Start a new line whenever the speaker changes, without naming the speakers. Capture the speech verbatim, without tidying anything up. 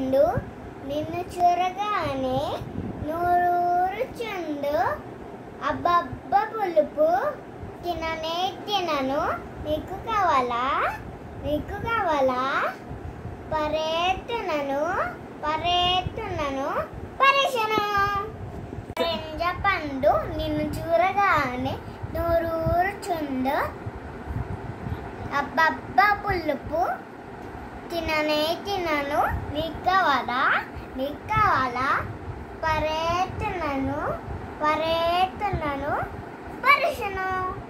పండు నిన్ను చూరగానే నూరూరుచుండు, అబ్బబ్బ పులుపు తిననే తినను, నీకు కావాలా నీకు కావాలా, పరేతునను పరేతునను పరేషను. నారింజ పండు నిన్ను చూరగానే నూరూరుచుండు, అబ్బబ్బ పులుపు తిననే తినను, నీకు కావాలా నీకు కావాలా, పరేతునను పరేతునను పరేషను.